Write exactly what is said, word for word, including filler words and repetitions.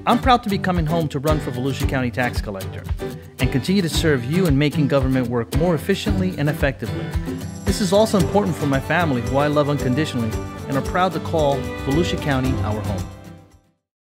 I'm proud to be coming home to run for Volusia County Tax Collector and continue to serve you in making government work more efficiently and effectively. This is also important for my family, who I love unconditionally and are proud to call Volusia County our home.